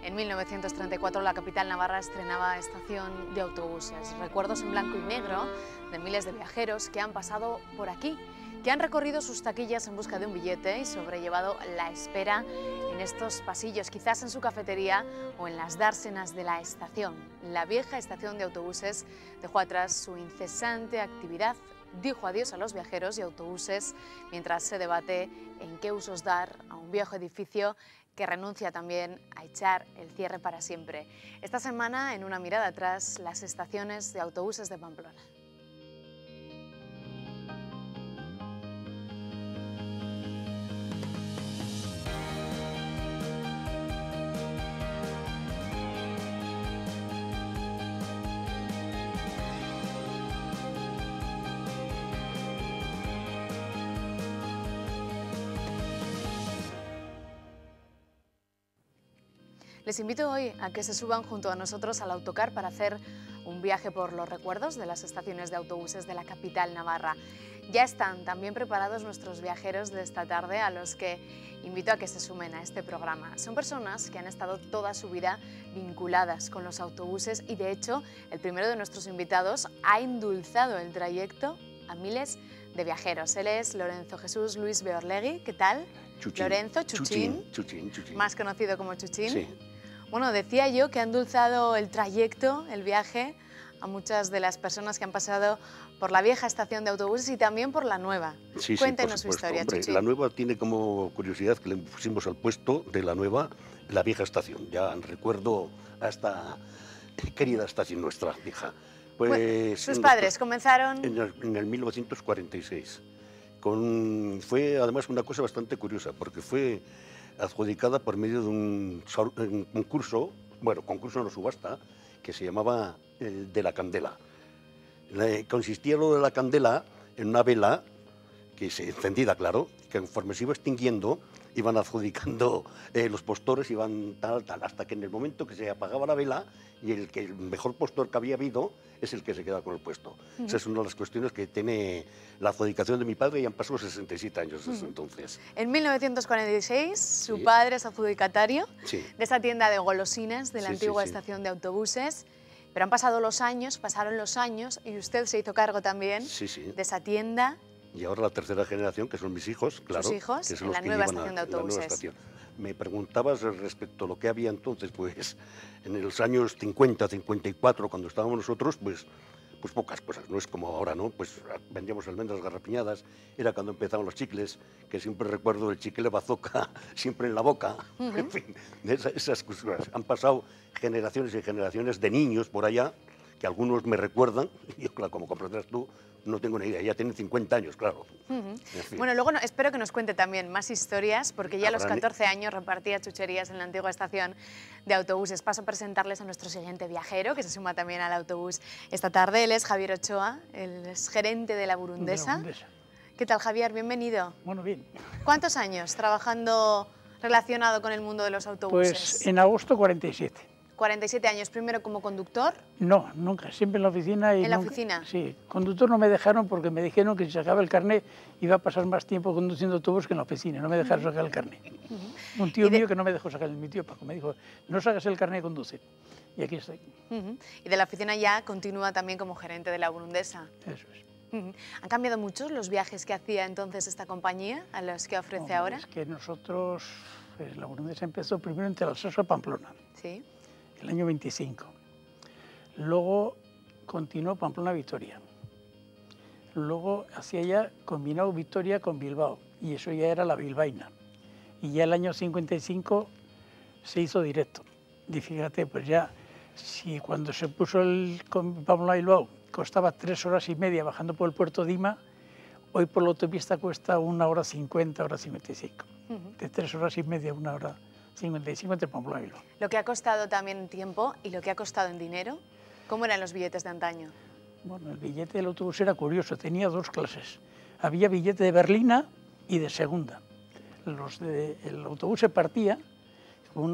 En 1934 la capital navarra estrenaba estación de autobuses. Recuerdos en blanco y negro de miles de viajeros que han pasado por aquí, que han recorrido sus taquillas en busca de un billete y sobrellevado la espera en estos pasillos, quizás en su cafetería o en las dársenas de la estación. La vieja estación de autobuses dejó atrás su incesante actividad, dijo adiós a los viajeros y autobuses mientras se debate en qué usos dar a un viejo edificio que renuncia también a echar el cierre para siempre. Esta semana, en una mirada atrás, las estaciones de autobuses de Pamplona. Les invito hoy a que se suban junto a nosotros al autocar para hacer un viaje por los recuerdos de las estaciones de autobuses de la capital navarra. Ya están también preparados nuestros viajeros de esta tarde, a los que invito a que se sumen a este programa. Son personas que han estado toda su vida vinculadas con los autobuses y, de hecho, el primero de nuestros invitados ha endulzado el trayecto a miles de viajeros. Él es Lorenzo Jesús Luis Beorlegui. ¿Qué tal? Chuchín. Lorenzo Chuchín, más conocido como Chuchín. Sí. Bueno, decía yo que ha endulzado el trayecto, el viaje, a muchas de las personas que han pasado por la vieja estación de autobuses y también por la nueva. Sí, Cuéntenos sí, su historia, hombre, Chuchín. la nueva tiene como curiosidad que le pusimos al puesto de la nueva la vieja estación. Ya recuerdo a esta querida estación nuestra vieja. Pues, Bueno, sus padres comenzaron... En el 1946. Fue además una cosa bastante curiosa, porque fue adjudicada por medio de un concurso, bueno, concurso no, subasta, que se llamaba el de la candela. Consistía lo de la candela en una vela que se encendida, claro, que conforme se iba extinguiendo iban adjudicando los postores, iban tal, hasta que en el momento que se apagaba la vela y el mejor postor que había habido es el que se queda con el puesto. Esa es una de las cuestiones que tiene la adjudicación de mi padre y han pasado 67 años desde entonces. En 1946 su Sí. padre es adjudicatario Sí. de esa tienda de golosinas de la Sí, antigua sí. estación de autobuses, pero han pasado los años, pasaron los años y usted se hizo cargo también Sí, sí. de esa tienda. Y ahora la tercera generación, que son mis hijos, claro. Sus hijos, que son en los la que nueva llevan estación de la nueva autobuses. estación. Me preguntabas respecto a lo que había entonces, pues en los años 50, 54, cuando estábamos nosotros, pues pocas cosas, no es como ahora, ¿no? Pues vendíamos almendras garrapiñadas, era cuando empezaban los chicles, que siempre recuerdo el chicle bazooka siempre en la boca, en fin, esas cosas. Han pasado generaciones y generaciones de niños por allá, que algunos me recuerdan, y yo, claro, como comprenderás tú, no tengo ni idea, ya tienen 50 años, claro. En fin. Bueno, luego espero que nos cuente también más historias, porque ya a los Habrá 14 años repartía chucherías en la antigua estación de autobuses. Paso a presentarles a nuestro siguiente viajero, que se suma también al autobús esta tarde. Él es Javier Ochoa, él es gerente de la Burundesa. ¿Qué tal, Javier? Bienvenido. Bueno, bien. ¿Cuántos años trabajando relacionado con el mundo de los autobuses? Pues en agosto 47. 47 años, primero como conductor. No, nunca, siempre en la oficina. Y ¿En la nunca- oficina? Sí, conductor no me dejaron porque me dijeron que si sacaba el carnet iba a pasar más tiempo conduciendo autobús que en la oficina, no me dejaron sacar el carnet. Un tío mío que no me dejó sacar, mi tío Paco, me dijo, no sacas el carnet, conduce. Y aquí estoy. Y de la oficina ya continúa también como gerente de la Burundesa. Eso es. ¿Han cambiado mucho los viajes que hacía entonces esta compañía a los que ofrece Hombre, ahora? Es que nosotros, pues, la Burundesa empezó primero en Alsacia, Pamplona, Sí. el año 25. Luego continuó Pamplona-Victoria. Luego hacía ya combinado Victoria con Bilbao, y eso ya era la bilbaína. Y ya el año 55 se hizo directo. Y fíjate, pues ya, si cuando se puso el Pamplona-Bilbao costaba 3 horas y media bajando por el puerto de Ima, hoy por la autopista cuesta 1 hora 50, 1 hora 55. De 3 horas y media a 1 hora 55 entre Pamplona y Bilbao. Lo que ha costado también en tiempo y lo que ha costado en dinero, ¿cómo eran los billetes de antaño? Bueno, el billete del autobús era curioso, tenía 2 clases. Había billete de berlina y de segunda. El autobús se partía con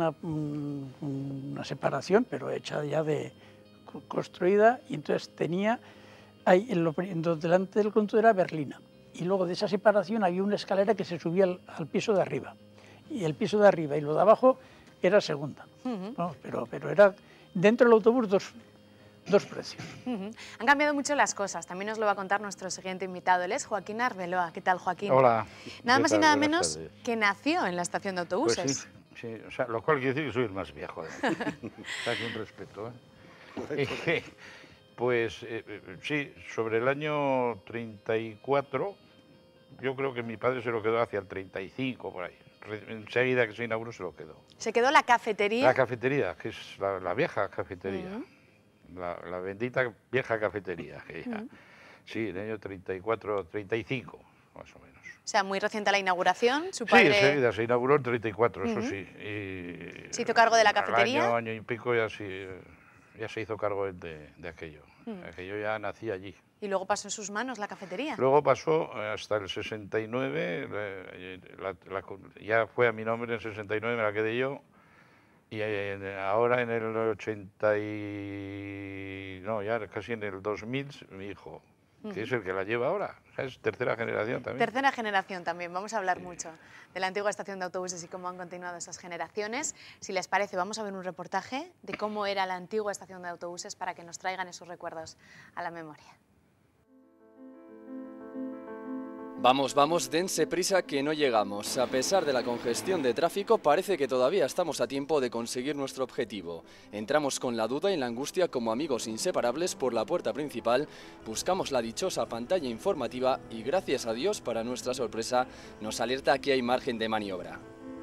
una separación, pero hecha ya construida, y entonces tenía, ahí, delante del conductor era berlina. Y luego de esa separación había una escalera que se subía al piso de arriba. Y el piso de arriba y lo de abajo era segunda. Vamos, pero era dentro del autobús dos precios. Han cambiado mucho las cosas, también nos lo va a contar nuestro siguiente invitado, él es Joaquín Arbeloa. ¿Qué tal, Joaquín? Hola. Nada más y nada menos que nació en la estación de autobuses. Pues sí, o sea, lo cual quiere decir que soy el más viejo. O sea, que un respeto. Pues sí, sobre el año 34, yo creo que mi padre se lo quedó hacia el 35, por ahí. Enseguida que se inauguró se lo quedó. ¿Se quedó la cafetería? La cafetería, que es la vieja cafetería. La bendita vieja cafetería. Que ya, sí, en el año 34, 35, más o menos. O sea, muy reciente la inauguración, su padre... Sí, enseguida, se inauguró en 34, eso sí. Y ¿se hizo cargo de la cafetería? Año y pico ya se hizo cargo de aquello. Aquello ya nací allí. ¿Y luego pasó en sus manos la cafetería? Luego pasó hasta el 69, ya fue a mi nombre en el 69, me la quedé yo. Y ahora en el 80 no, ya casi en el 2000, mi hijo, que es el que la lleva ahora. O sea, es tercera generación también. Tercera generación también. Vamos a hablar mucho de la antigua estación de autobuses y cómo han continuado esas generaciones. Si les parece, vamos a ver un reportaje de cómo era la antigua estación de autobuses para que nos traigan esos recuerdos a la memoria. Vamos, vamos, dense prisa que no llegamos. A pesar de la congestión de tráfico, parece que todavía estamos a tiempo de conseguir nuestro objetivo. Entramos con la duda y la angustia como amigos inseparables por la puerta principal, buscamos la dichosa pantalla informativa y gracias a Dios, para nuestra sorpresa, nos alerta que hay margen de maniobra.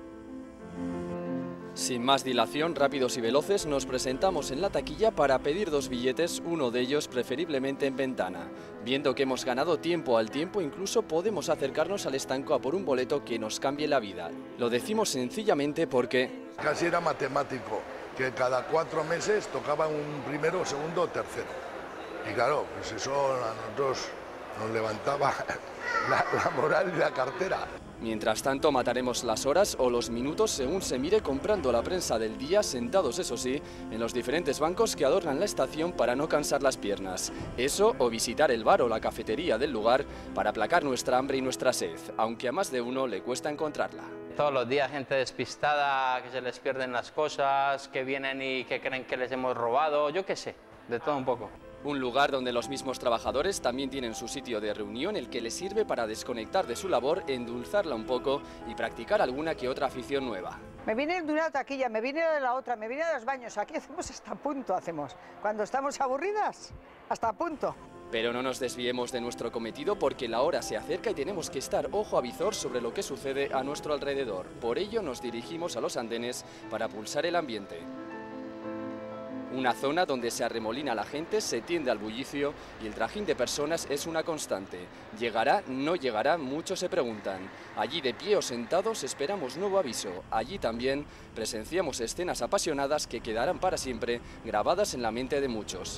Sin más dilación, rápidos y veloces, nos presentamos en la taquilla para pedir 2 billetes, uno de ellos preferiblemente en ventana. Viendo que hemos ganado tiempo al tiempo, incluso podemos acercarnos al estanco a por un boleto que nos cambie la vida. Lo decimos sencillamente porque... Casi era matemático, que cada 4 meses tocaba un primero, segundo o tercero. Y claro, pues eso a nosotros nos levantaba la moral y la cartera. Mientras tanto, mataremos las horas o los minutos según se mire comprando la prensa del día, sentados, eso sí, en los diferentes bancos que adornan la estación para no cansar las piernas. Eso o visitar el bar o la cafetería del lugar para aplacar nuestra hambre y nuestra sed, aunque a más de uno le cuesta encontrarla. Todos los días gente despistada, que se les pierden las cosas, que vienen y que creen que les hemos robado, yo qué sé, de todo un poco. Un lugar donde los mismos trabajadores también tienen su sitio de reunión, el que les sirve para desconectar de su labor, endulzarla un poco y practicar alguna que otra afición nueva. Me vine de una taquilla, me vine de la otra, me vine de los baños. Aquí hacemos hasta punto, hacemos. Cuando estamos aburridas, hasta punto. Pero no nos desviemos de nuestro cometido porque la hora se acerca y tenemos que estar ojo a visor sobre lo que sucede a nuestro alrededor. Por ello nos dirigimos a los andenes para pulsar el ambiente. Una zona donde se arremolina la gente, se tiende al bullicio y el trajín de personas es una constante. ¿Llegará? ¿No llegará? Muchos se preguntan. Allí de pie o sentados esperamos nuevo aviso. Allí también presenciamos escenas apasionadas que quedarán para siempre grabadas en la mente de muchos.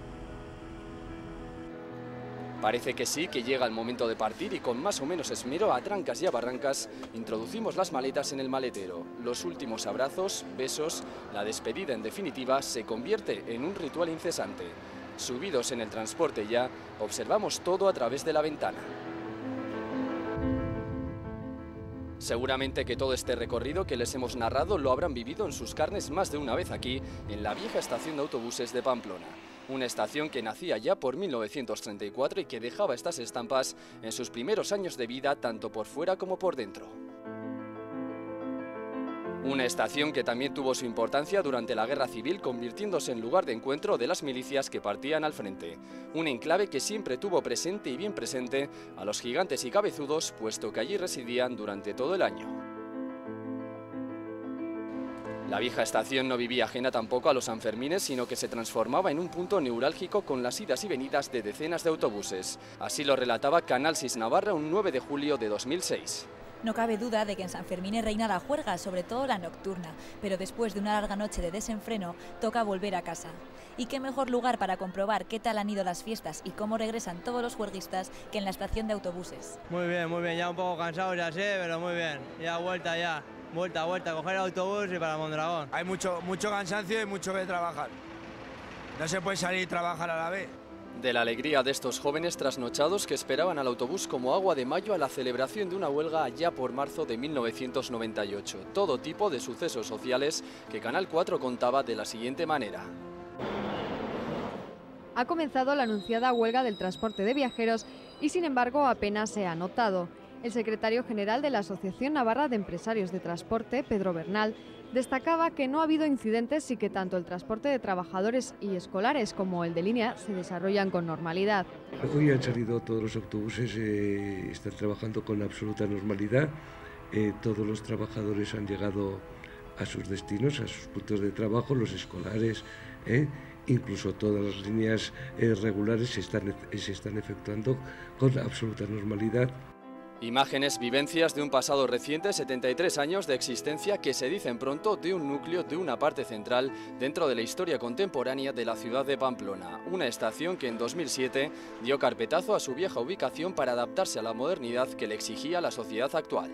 Parece que sí, que llega el momento de partir y con más o menos esmero, a trancas y a barrancas, introducimos las maletas en el maletero. Los últimos abrazos, besos, la despedida en definitiva se convierte en un ritual incesante. Subidos en el transporte ya, observamos todo a través de la ventana. Seguramente que todo este recorrido que les hemos narrado lo habrán vivido en sus carnes más de una vez aquí, en la vieja estación de autobuses de Pamplona. Una estación que nacía ya por 1934 y que dejaba estas estampas en sus primeros años de vida tanto por fuera como por dentro. Una estación que también tuvo su importancia durante la Guerra Civil, convirtiéndose en lugar de encuentro de las milicias que partían al frente. Un enclave que siempre tuvo presente y bien presente a los gigantes y cabezudos, puesto que allí residían durante todo el año. La vieja estación no vivía ajena tampoco a los Sanfermines, sino que se transformaba en un punto neurálgico con las idas y venidas de decenas de autobuses. Así lo relataba Canal 6 Navarra un 9 de julio de 2006. No cabe duda de que en Sanfermines reina la juerga, sobre todo la nocturna, pero después de una larga noche de desenfreno, toca volver a casa. Y qué mejor lugar para comprobar qué tal han ido las fiestas y cómo regresan todos los juerguistas que en la estación de autobuses. Muy bien, ya un poco cansado, ya sé, pero muy bien, ya vuelta ya. Vuelta, coger el autobús y para Mondragón. Hay mucho cansancio y mucho que trabajar. No se puede salir y trabajar a la vez. De la alegría de estos jóvenes trasnochados que esperaban al autobús como agua de mayo a la celebración de una huelga allá por marzo de 1998. Todo tipo de sucesos sociales que Canal 4 contaba de la siguiente manera. Ha comenzado la anunciada huelga del transporte de viajeros y, sin embargo, apenas se ha notado. El secretario general de la Asociación Navarra de Empresarios de Transporte, Pedro Bernal, destacaba que no ha habido incidentes y que tanto el transporte de trabajadores y escolares como el de línea se desarrollan con normalidad. Hoy han salido todos los autobuses, están trabajando con absoluta normalidad. Todos los trabajadores han llegado a sus destinos, a sus puntos de trabajo, los escolares, incluso todas las líneas regulares se están efectuando con absoluta normalidad. Imágenes, vivencias de un pasado reciente, 73 años de existencia que se dicen pronto de un núcleo de una parte central dentro de la historia contemporánea de la ciudad de Pamplona. Una estación que en 2007 dio carpetazo a su vieja ubicación para adaptarse a la modernidad que le exigía la sociedad actual.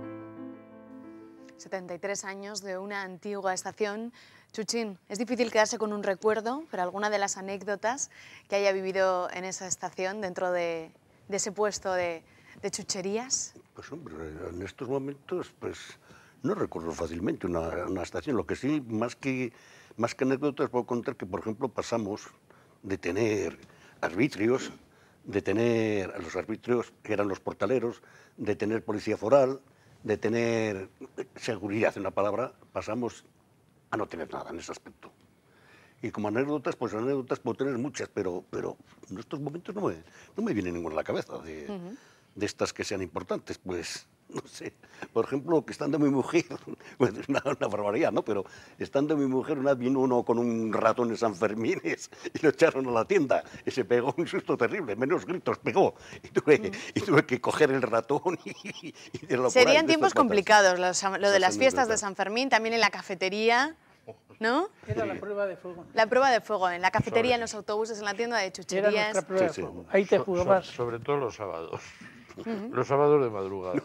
73 años de una antigua estación. Chuchín, es difícil quedarse con un recuerdo, pero alguna de las anécdotas que haya vivido en esa estación dentro de ese puesto de chucherías. Pues hombre, en estos momentos pues no recuerdo fácilmente una estación. Lo que sí, más que anécdotas, puedo contar que, por ejemplo, pasamos de tener arbitrios, de tener a los arbitrios, que eran los portaleros, de tener policía foral, de tener seguridad, en la palabra, pasamos a no tener nada en ese aspecto. Y como anécdotas, pues anécdotas puedo tener muchas, pero en estos momentos no me viene ninguna a la cabeza de estas que sean importantes. Pues, no sé, por ejemplo, que estando mi mujer, bueno, es una barbaridad, ¿no? Pero estando mi mujer, una vez vino uno con un ratón en San Fermín y lo echaron a la tienda y se pegó un susto terrible, menos gritos pegó. Y tuve que coger el ratón y de lo Serían tiempos complicados, lo de las fiestas de San Fermín, también en la cafetería, ¿no? Era la prueba de fuego. La prueba de fuego, en la cafetería, en los autobuses, en la tienda de chucherías. Era nuestra prueba de fuego. Ahí te jugabas. Sobre todo los sábados. Los sábados de madrugada.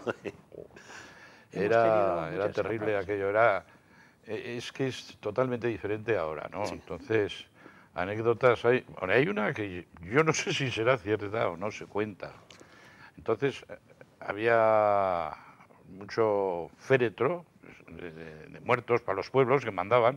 Era terrible aquello. Es que es totalmente diferente ahora, ¿no? Sí. Entonces, anécdotas hay. Bueno, hay una que yo no sé si será cierta o no, se cuenta. Entonces, había mucho féretro de muertos para los pueblos que mandaban.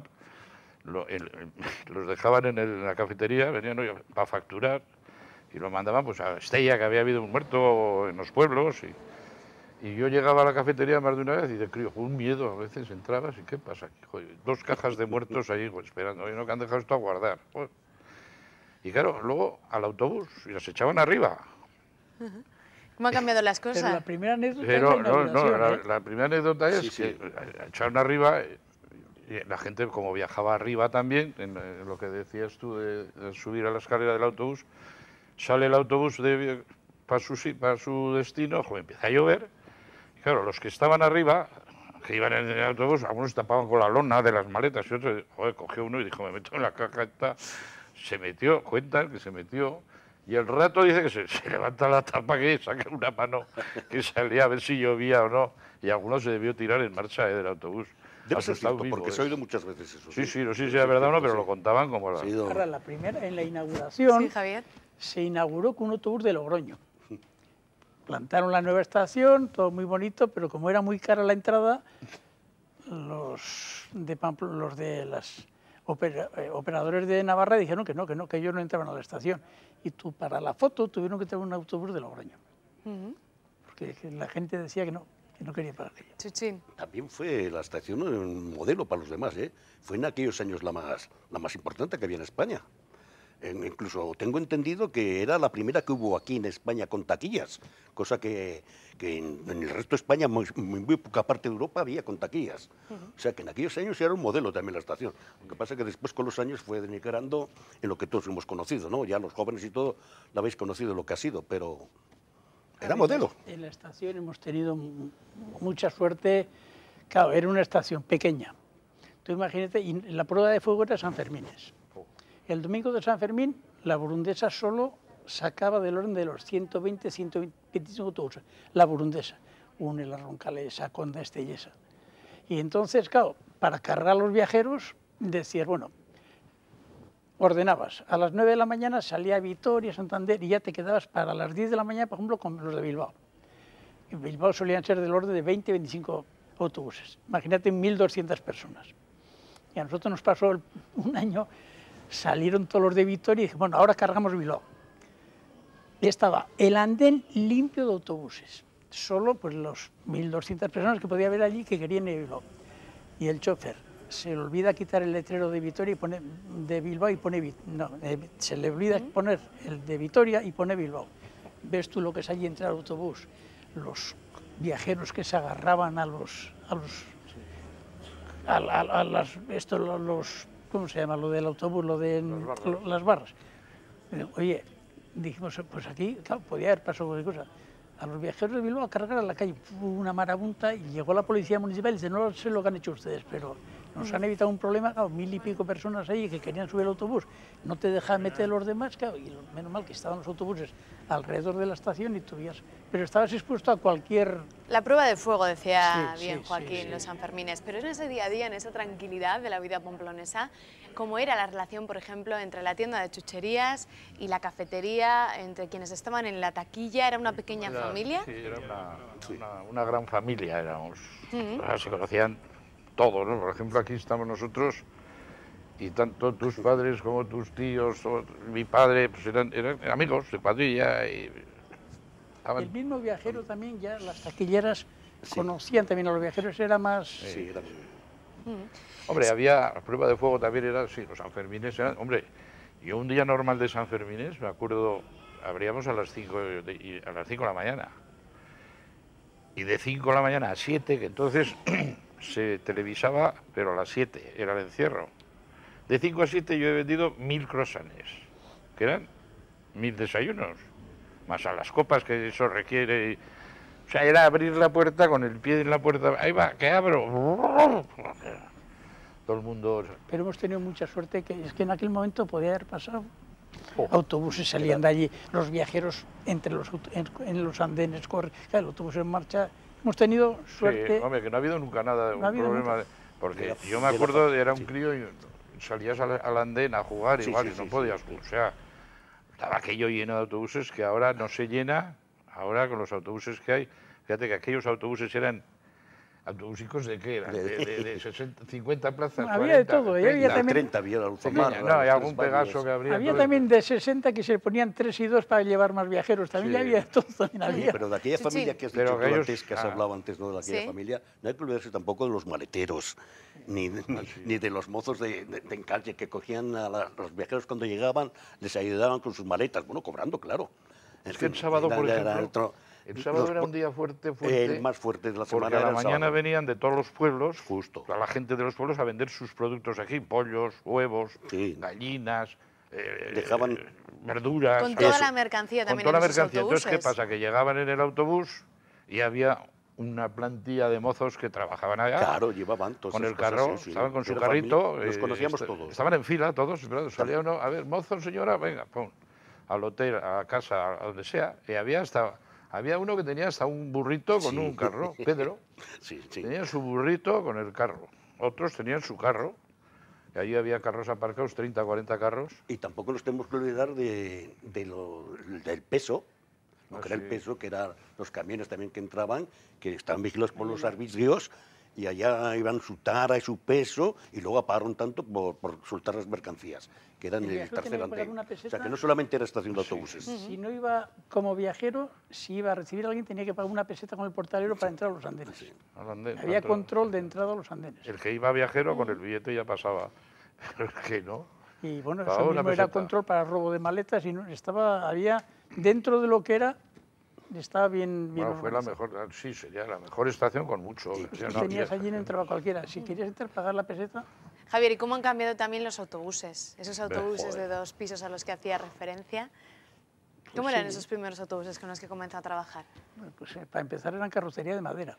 Los dejaban en la cafetería, venían para facturar. Y lo mandaban pues a Estella, que había habido un muerto en los pueblos. Y yo llegaba a la cafetería más de una vez y de crío, con un miedo, a veces entrabas y ¿qué pasa aquí? Joder, 2 cajas de muertos ahí esperando, oye, no, que han dejado esto a guardar. Joder. Y claro, luego al autobús y las echaban arriba. ¿Cómo han cambiado las cosas? Pero la primera anécdota la primera anécdota es que echaron arriba. Y la gente, como viajaba arriba también, en lo que decías tú de subir a la escalera del autobús, sale el autobús para su destino, joder, empieza a llover, y claro, los que estaban arriba, que iban en el autobús, algunos tapaban con la lona de las maletas, y otros, joder, cogió uno y dijo, me meto en la caja esta, se metió, cuentan que se metió, y al rato dice que se levanta la tapa, que saca una mano, que salía a ver si llovía o no, y alguno se debió tirar en marcha del autobús. Debe ser cierto, porque se ha oído muchas veces eso. Sí, no sé si es verdad o no, pero lo contaban como la... Ahora, la primera, en la inauguración, sí, Javier, se inauguró con un autobús de Logroño. Plantaron la nueva estación, todo muy bonito, pero como era muy cara la entrada, los de los operadores de Navarra dijeron que ellos no entraban a la estación. Y para la foto tuvieron que traer un autobús de Logroño. Porque la gente decía que no quería parar ella. Chuchín. También fue la estación un modelo para los demás, ¿eh? Fue en aquellos años la más importante que había en España. Incluso tengo entendido que era la primera que hubo aquí en España con taquillas, cosa que en el resto de España, muy poca parte de Europa, había con taquillas. O sea que en aquellos años era un modelo también la estación. Lo que pasa es que después con los años fue denigrando en lo que todos hemos conocido, ¿no? Ya los jóvenes y todo lo habéis conocido lo que ha sido, pero era modelo. En la estación hemos tenido mucha suerte. Claro, era una estación pequeña. Tú imagínate, y la prueba de fuego era San Fermines. El domingo de San Fermín, la burundesa solo sacaba del orden de los 120, 125 autobuses. La burundesa, une la Roncalesa, Conda, Estellesa. Y entonces, claro, para cargar a los viajeros, decías, bueno, ordenabas. A las 9 de la mañana salía Vitoria, Santander, y ya te quedabas para las 10 de la mañana, por ejemplo, con los de Bilbao. En Bilbao solían ser del orden de 20-25 autobuses. Imagínate 1.200 personas. Y a nosotros nos pasó un año, salieron todos los de Vitoria y dije, bueno, ahora cargamos Bilbao. Y estaba el andén limpio de autobuses. Solo pues los 1.200 personas que podía haber allí que querían ir a Bilbao. Y el chofer se le olvida quitar el letrero de Vitoria y pone de Bilbao y pone se le olvida poner el de Vitoria y pone Bilbao. Ves tú lo que es allí entre el autobús, los viajeros que se agarraban a los ¿cómo se llama? Lo del autobús, lo de las barras. Oye, dijimos, pues aquí, claro, podía haber pasado cualquier cosa. A los viajeros de Bilbao a cargar a la calle, una marabunta, y llegó la policía municipal y dice, no sé lo que han hecho ustedes, pero nos han evitado un problema, claro, 1.000 y pico personas ahí que querían subir el autobús, no te dejan meter los demás, claro, y menos mal que estaban los autobuses alrededor de la estación y tú vías, pero estabas expuesto a cualquier... La prueba de fuego, decía bien sí, Joaquín, los Sanfermines, pero en ese día a día, en esa tranquilidad de la vida pamplonesa, ¿cómo era la relación, por ejemplo, entre la tienda de chucherías y la cafetería, entre quienes estaban en la taquilla? ¿Era una pequeña familia? Sí, era una gran familia, éramos. Se conocían todos, ¿no? Por ejemplo, aquí estamos nosotros y tanto tus padres como tus tíos, o mi padre, pues eran amigos de cuadrilla y estaban... El mismo viajero también, ya las taquilleras conocían también a los viajeros, era más... Sí, era... Hombre, había, la prueba de fuego también era, sí, los Sanfermines eran, hombre, yo un día normal de Sanfermines, me acuerdo, abríamos a las 5 de la mañana, y de 5 de la mañana a 7, que entonces se televisaba, pero a las 7 era el encierro. De 5 a 7 yo he vendido 1.000 croissants, que eran 1.000 desayunos, más a las copas que eso requiere. O sea, era abrir la puerta con el pie en la puerta, ahí va, que abro. Todo el mundo... Pero hemos tenido mucha suerte, que es que en aquel momento podía haber pasado. Autobuses salían de allí, los viajeros en los andenes, claro, el autobús en marcha. Hemos tenido suerte. Sí, hombre, que no ha habido nunca nada de no un problema. Porque yo me acuerdo, era un crío y salías al andén a jugar igual y no podías. O sea, estaba aquello lleno de autobuses que ahora no se llena, ahora con los autobuses que hay. Fíjate que aquellos autobuses eran... ¿Autobúsicos de qué eran? De 60, 50 plazas, había 40, de todo, 30, había también... 30 había la Ultramar. No, hay algún Pegaso que habría... Había también de 60 que se ponían 3 y 2 para llevar más viajeros, también había de todo, también había. Pero de aquella familia que has dicho tú antes, que has hablado antes, ¿no? De aquella familia, no hay que olvidarse tampoco de los maleteros, ni de los mozos de encalle que cogían a los viajeros cuando llegaban, les ayudaban con sus maletas, bueno, cobrando, claro. Es que el sábado, por ejemplo... El sábado era un día fuerte. El más fuerte de la semana. Porque a la mañana sábado. Venían de todos los pueblos, justo, a la gente de los pueblos a vender sus productos aquí, pollos, huevos, gallinas, dejaban verduras. Con toda la mercancía también. Con toda la mercancía. Autobuses. Entonces, ¿qué pasa? Que llegaban en el autobús y había una plantilla de mozos que trabajaban allá. Claro, llevaban todos. Con el carro, estaban con su carrito. Los conocíamos todos. Estaban en fila todos, salía uno, a ver, mozo, señora, venga, pum, al hotel, a casa, a donde sea, y había uno que tenía hasta un burrito con un carro, Pedro. Tenía su burrito con el carro. Otros tenían su carro. Y allí había carros aparcados, 30, 40 carros. Y tampoco nos tenemos que olvidar del peso, lo que era el peso, que eran los camiones también que entraban, que estaban vigilados por los arbitrios, y allá iban su tara y su peso, y luego apagaron tanto por soltar las mercancías, que eran el tercer andén. O sea, que no solamente era estación de autobuses. Si no iba como viajero, si iba a recibir a alguien, tenía que pagar una peseta con el portalero para entrar a los andenes. Había control de entrada a los andenes. El que iba viajero con el billete ya pasaba, pero el que no... Y bueno, eso mismo era control para robo de maletas, y no, había dentro de lo que era... Estaba bien bueno, fue la mejor, sí, sería la mejor estación con mucho. Tenías allí, no entraba cualquiera. Si querías entrar, pagar la peseta. Javier, ¿y cómo han cambiado también los autobuses? Esos autobuses de 2 pisos a los que hacía referencia. ¿Cómo eran esos primeros autobuses con los que comenzó a trabajar? Bueno, pues para empezar eran carrocería de madera.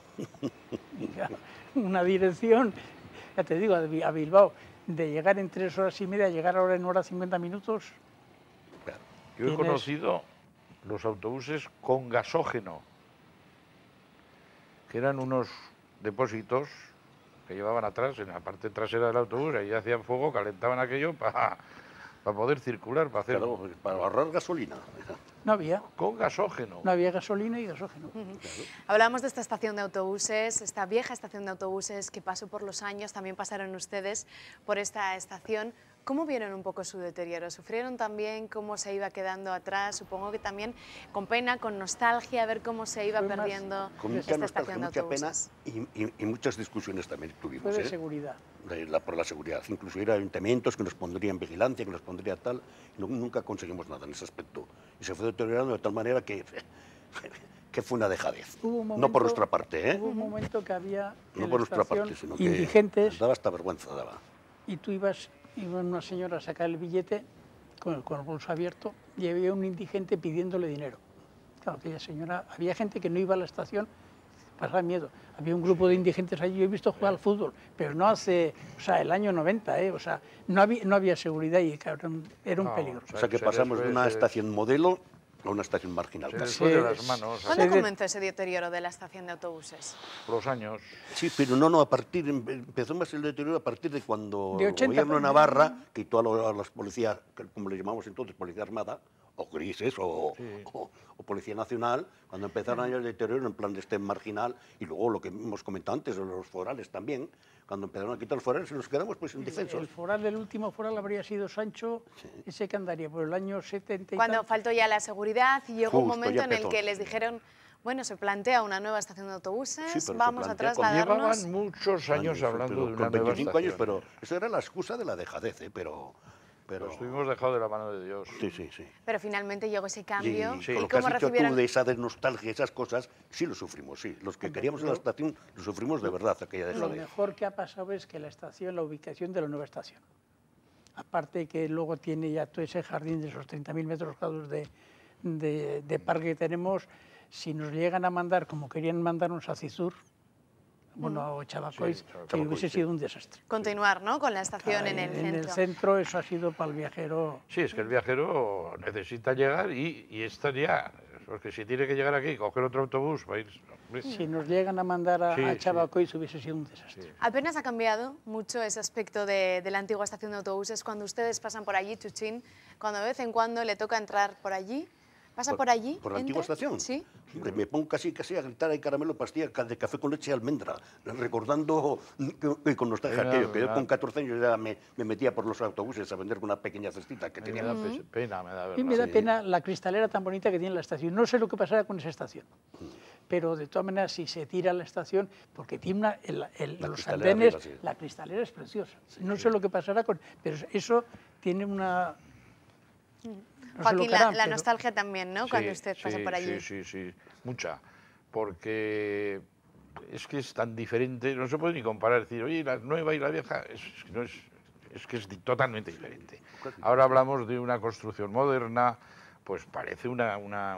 Una dirección, ya te digo, a Bilbao, de llegar en 3 horas y media a llegar ahora en 1 hora 50 minutos. Yo he conocido los autobuses con gasógeno, que eran unos depósitos que llevaban atrás, en la parte trasera del autobús, ahí hacían fuego, calentaban aquello para poder circular, para hacer... Claro, para ahorrar gasolina. No había. Con gasógeno. No había gasolina y gasógeno. Hablamos de esta estación de autobuses, esta vieja estación de autobuses que pasó por los años, también pasaron ustedes por esta estación. ¿Cómo vieron un poco su deterioro? ¿Sufrieron también cómo se iba quedando atrás? Supongo que también con pena, con nostalgia, ver cómo se iba perdiendo esta estación de autobuses. Mucha pena y muchas discusiones también tuvimos. Fue de seguridad. Por la seguridad. Incluso ir a ayuntamientos que nos pondrían vigilancia, que nos pondría tal. Nunca conseguimos nada en ese aspecto. Y se fue deteriorando de tal manera que fue una dejadez. No por nuestra parte, ¿eh? Hubo un momento que había no por nuestra parte, sino que indigentes. Daba hasta vergüenza, daba. Y tú iba una señora a sacar el billete con el bolso abierto y había un indigente pidiéndole dinero. Claro, aquella señora, había gente que no iba a la estación, pasaba miedo. Había un grupo de indigentes allí, yo he visto jugar al fútbol, pero no hace, el año 90, o sea, no había seguridad y claro, era un peligro. O sea que pasamos de una estación modelo a una estación marginal. De las manos. ¿Cuándo comenzó ese deterioro de la estación de autobuses? Los años. Sí, pero empezó más el deterioro a partir de cuando el 80, gobierno de Navarra quitó a las policías, como le llamamos entonces, policía armada, o grises, o Policía Nacional, cuando empezaron el deterioro en plan de este marginal, y luego lo que hemos comentado antes, los forales también, cuando empezaron a quitar los forales, nos quedamos pues indefensos. El último foral habría sido Sancho, ese que andaría por el año 70 y cuando faltó ya la seguridad y llegó un momento en el que les dijeron, bueno, se plantea una nueva estación de autobuses, vamos a trasladarnos. Llevaban muchos años hablando de una nueva 25 años, pero esa era la excusa de la dejadez, pero estuvimos dejados de la mano de Dios. Sí. Pero finalmente llegó ese cambio. Y con lo que has dicho tú de esa nostalgia, esas cosas, sí lo sufrimos, sí. Los que queríamos en la estación lo sufrimos de verdad, aquella dejadez. Lo mejor que ha pasado es que la ubicación de la nueva estación. Aparte que luego tiene ya todo ese jardín de esos 30.000 metros cuadrados de parque que tenemos, si nos llegan a mandar, como querían mandarnos a Cizur, a Chavacois, que hubiese sido un desastre. Continuar, ¿no?, con la estación en el centro. En el centro eso ha sido para el viajero... Sí, es que el viajero necesita llegar y estar ya, porque si tiene que llegar aquí y coger otro autobús va a ir... Si nos llegan a mandar a Chavacois hubiese sido un desastre. Apenas ha cambiado mucho ese aspecto de la antigua estación de autobuses. Cuando ustedes pasan por allí, Chuchín, cuando de vez en cuando le toca entrar por allí, ¿pasa por allí? ¿Por la antigua estación? Sí. Me pongo casi a gritar ahí caramelo, pastilla de café con leche y almendra, recordando con nostalgia aquello, que yo con 14 años ya me metía por los autobuses a vender una pequeña cestita que tenía. Me da pena, me da verdad. Y me da pena la cristalera tan bonita que tiene la estación. No sé lo que pasará con esa estación, pero de todas maneras si se tira la estación, porque tiene los andenes, arriba, la cristalera es preciosa. No sé lo que pasará con... Pero eso tiene una... No Joaquín, la nostalgia también, ¿no?, cuando usted pasa por allí. Sí, mucha, porque es que es tan diferente, no se puede ni comparar, decir, oye, la nueva y la vieja, es que es totalmente diferente. Ahora hablamos de una construcción moderna, pues parece un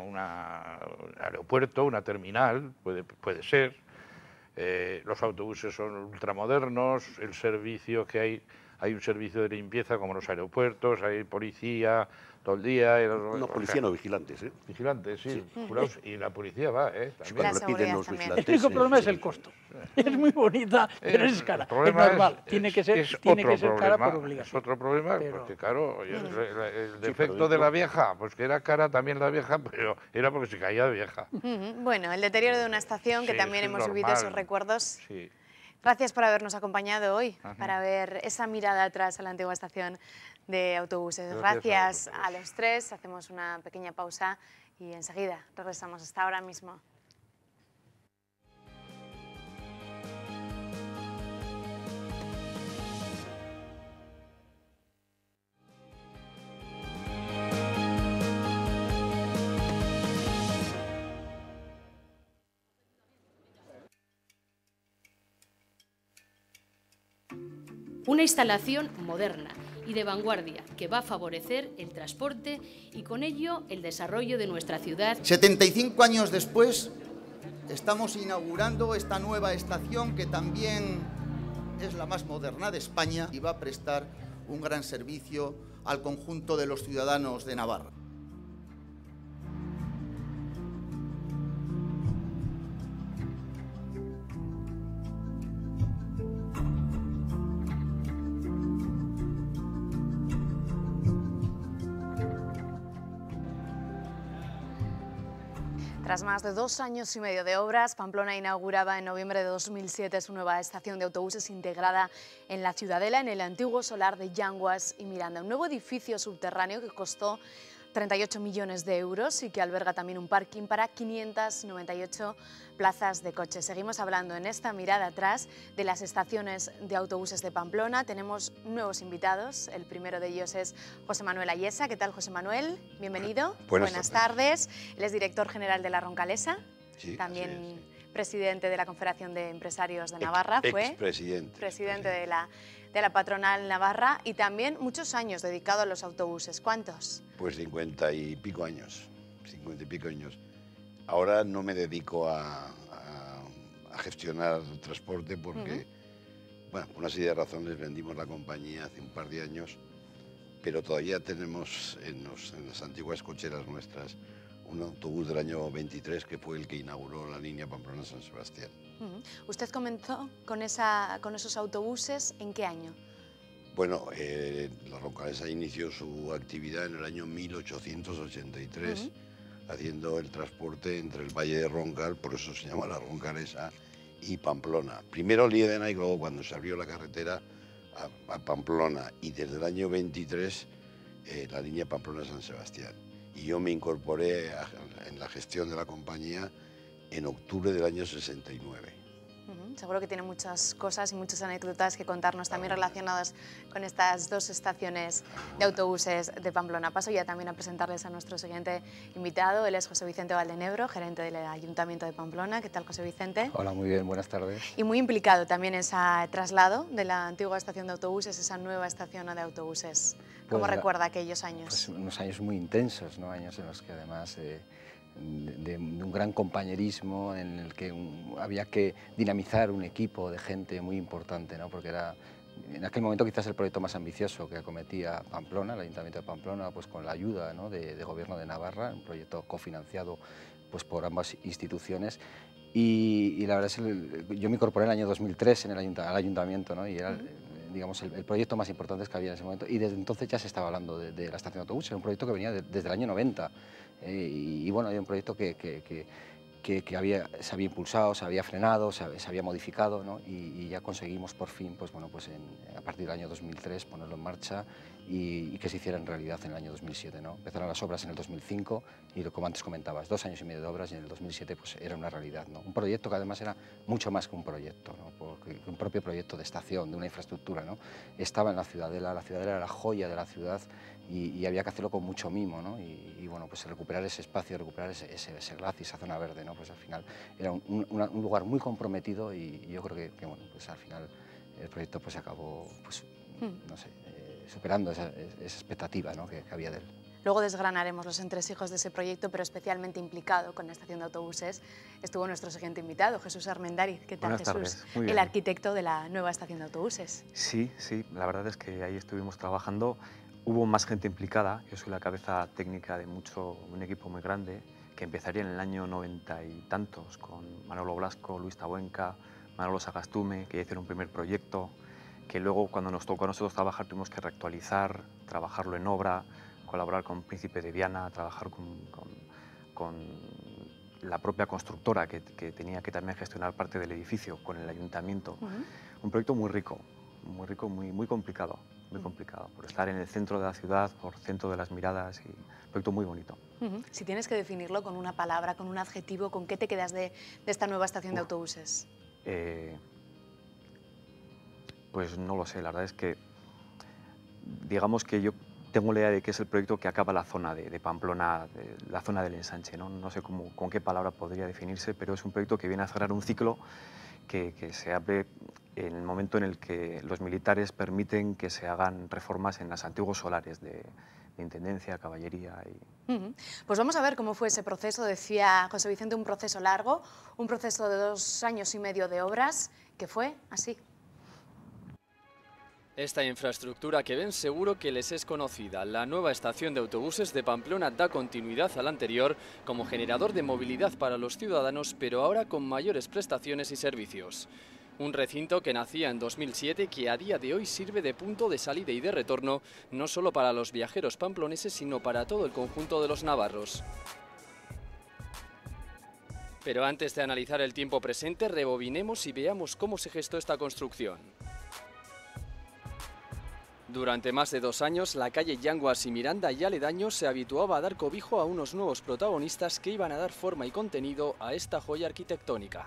aeropuerto, una terminal, puede ser, los autobuses son ultramodernos, el servicio que hay un servicio de limpieza como los aeropuertos, hay policía todo el día. No, policía no, vigilantes, ¿eh? Vigilantes, sí. Y la policía va, ¿eh? También. La piden los vigilantes, el único problema es el costo. Es muy bonita, pero es cara. Es normal, tiene que ser cara por obligación. Es otro problema, porque claro, el defecto de la vieja, pues que era cara también la vieja, pero era porque se caía de vieja. Bueno, el deterioro de una estación que también hemos vivido esos recuerdos. Sí. Gracias por habernos acompañado hoy, para ver esa mirada atrás a la antigua estación de autobuses. Gracias a los tres. Hacemos una pequeña pausa y enseguida regresamos. Hasta ahora mismo. Una instalación moderna y de vanguardia que va a favorecer el transporte y con ello el desarrollo de nuestra ciudad. 75 años después estamos inaugurando esta nueva estación que también es la más moderna de España y va a prestar un gran servicio al conjunto de los ciudadanos de Navarra. Tras más de 2 años y medio de obras, Pamplona inauguraba en noviembre de 2007 su nueva estación de autobuses integrada en la Ciudadela, en el antiguo solar de Llanguas y Miranda. Un nuevo edificio subterráneo que costó 38 millones de euros y que alberga también un parking para 598 plazas de coches. Seguimos hablando en esta mirada atrás de las estaciones de autobuses de Pamplona. Tenemos nuevos invitados. El primero de ellos es José Manuel Ayesa. ¿Qué tal, José Manuel? Bienvenido. Buenas tardes. Él es director general de la Roncalesa. Sí, también presidente de la Confederación de Empresarios de Navarra. Fue presidente de la patronal Navarra y también muchos años dedicado a los autobuses. ¿Cuántos? Pues 50 y pico años. Ahora no me dedico a gestionar el transporte porque, bueno, por una serie de razones vendimos la compañía hace un par de años, pero todavía tenemos en las antiguas cocheras nuestras un autobús del año 23 que fue el que inauguró la línea Pamplona-San Sebastián. ¿Usted comenzó con esos autobuses en qué año? Bueno, la Roncalesa inició su actividad en el año 1883, haciendo el transporte entre el Valle de Roncal, por eso se llama la Roncalesa, y Pamplona. Primero Liedena y luego cuando se abrió la carretera a Pamplona, y desde el año 23 la línea Pamplona-San Sebastián. Y yo me incorporé en la gestión de la compañía en octubre del año 69. Seguro que tiene muchas cosas y muchas anécdotas que contarnos también relacionadas con estas dos estaciones de autobuses de Pamplona. Paso ya también a presentarles a nuestro siguiente invitado. Él es José Vicente Valdenebro, gerente del Ayuntamiento de Pamplona. ¿Qué tal, José Vicente? Hola, muy bien, buenas tardes. Y muy implicado también en ese traslado de la antigua estación de autobuses, esa nueva estación de autobuses. ¿Cómo recuerda aquellos años? Pues unos años muy intensos, ¿no? Años en los que además de un gran compañerismo en el que había que dinamizar un equipo de gente muy importante, ¿no? Porque era en aquel momento quizás el proyecto más ambicioso que acometía Pamplona, el Ayuntamiento de Pamplona, pues con la ayuda, ¿no? de Gobierno de Navarra, un proyecto cofinanciado pues por ambas instituciones. Y la verdad es que yo me incorporé en el año 2003 al Ayuntamiento, ¿no? Y era digamos, el proyecto más importante que había en ese momento, y desde entonces ya se estaba hablando de la estación de autobús. Era un proyecto que venía desde el año 90, y bueno, era un proyecto que se había impulsado, se había frenado, se había modificado, ¿no? Y ya conseguimos por fin, pues, bueno, pues a partir del año 2003 ponerlo en marcha y que se hiciera en realidad en el año 2007, ¿no? Empezaron las obras en el 2005 y, como antes comentabas, 2 años y medio de obras, y en el 2007 pues, era una realidad, ¿no? Un proyecto que además era mucho más que un proyecto, ¿no? Porque un propio proyecto de estación, de una infraestructura, ¿no? Estaba en la Ciudadela era la joya de la ciudad y había que hacerlo con mucho mimo, ¿no? Y bueno, pues recuperar ese espacio, recuperar ese glacis, esa zona verde, ¿no? Pues al final era un lugar muy comprometido y yo creo que bueno, pues al final el proyecto pues acabó, pues, no sé, superando esa expectativa, ¿no? que había de él. Luego desgranaremos los entresijos de ese proyecto, pero especialmente implicado con la estación de autobuses estuvo nuestro siguiente invitado, Jesús Armendariz. ¿Qué tal, Jesús? El arquitecto de la nueva estación de autobuses. Sí, la verdad es que ahí estuvimos trabajando. Hubo más gente implicada. Yo soy la cabeza técnica de un equipo muy grande que empezaría en el año 90 y tantos con Manolo Blasco, Luis Tabuenca, Manolo Sagastume, que ya hicieron un primer proyecto, que luego cuando nos tocó a nosotros trabajar tuvimos que reactualizar, trabajarlo en obra, colaborar con Príncipe de Viana, trabajar con la propia constructora que tenía que también gestionar parte del edificio, con el ayuntamiento. Un proyecto muy rico, muy complicado, por estar en el centro de la ciudad, por centro de las miradas, y un proyecto muy bonito. Si tienes que definirlo con una palabra, con un adjetivo, ¿con qué te quedas de esta nueva estación de autobuses? Pues no lo sé, la verdad es que digamos que yo tengo la idea de que es el proyecto que acaba la zona de Pamplona, la zona del ensanche, ¿no? No sé con qué palabra podría definirse, pero es un proyecto que viene a cerrar un ciclo que se abre en el momento en el que los militares permiten que se hagan reformas en los antiguos solares de Intendencia, Caballería. Pues vamos a ver cómo fue ese proceso. Decía José Vicente, un proceso largo, un proceso de 2 años y medio de obras, que fue así. Esta infraestructura que ven seguro que les es conocida. La nueva estación de autobuses de Pamplona da continuidad a la anterior como generador de movilidad para los ciudadanos, pero ahora con mayores prestaciones y servicios. Un recinto que nacía en 2007 que a día de hoy sirve de punto de salida y de retorno no solo para los viajeros pamploneses, sino para todo el conjunto de los navarros. Pero antes de analizar el tiempo presente, rebobinemos y veamos cómo se gestó esta construcción. Durante más de 2 años, la calle Yanguas y Miranda y aledaños se habituaba a dar cobijo a unos nuevos protagonistas que iban a dar forma y contenido a esta joya arquitectónica.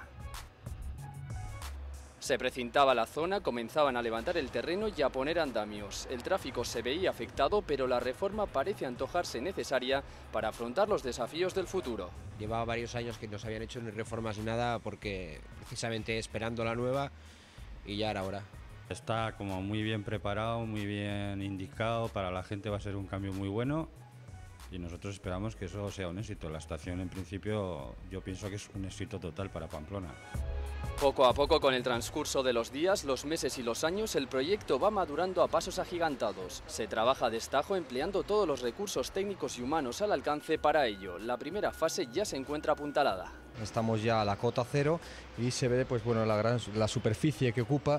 Se precintaba la zona, comenzaban a levantar el terreno y a poner andamios. El tráfico se veía afectado, pero la reforma parece antojarse necesaria para afrontar los desafíos del futuro. Llevaba varios años que no se habían hecho ni reformas ni nada, porque precisamente esperando la nueva y ya era hora. Está como muy bien preparado, muy bien indicado, para la gente va a ser un cambio muy bueno y nosotros esperamos que eso sea un éxito. La estación en principio yo pienso que es un éxito total para Pamplona. Poco a poco, con el transcurso de los días, los meses y los años, el proyecto va madurando a pasos agigantados. Se trabaja a destajo empleando todos los recursos técnicos y humanos al alcance para ello. La primera fase ya se encuentra apuntalada. Estamos ya a la cota cero y se ve pues, bueno, la superficie que ocupa